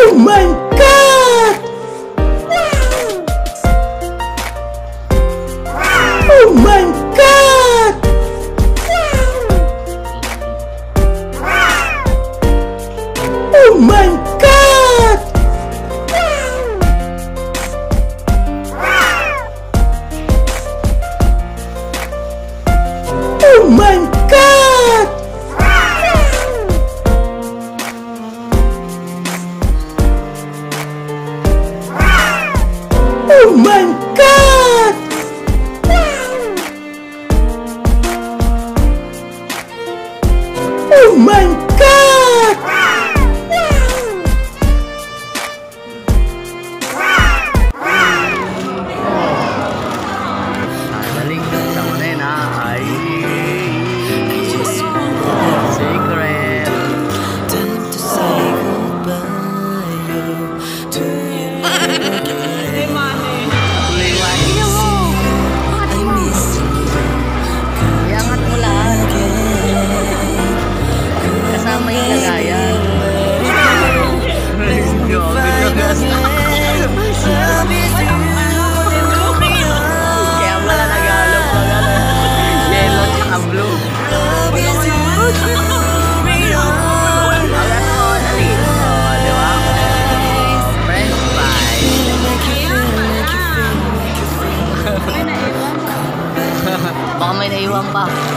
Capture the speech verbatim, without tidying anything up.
Oh my God! Oh my God! Oh my God! Oh my God! Oh my God! Oh my God! Galing sa una yun ha. Ay, secret. Iangat mo lahat. Kasama yung lagayan. Kaya wala nag-alok. Yellow tsaka blue. French fries. Baka may naiwan pa.